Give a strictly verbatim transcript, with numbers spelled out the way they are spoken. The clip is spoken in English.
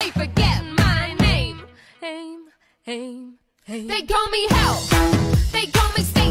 They forget my name. Aim, aim, aim. They call me hell. They call me.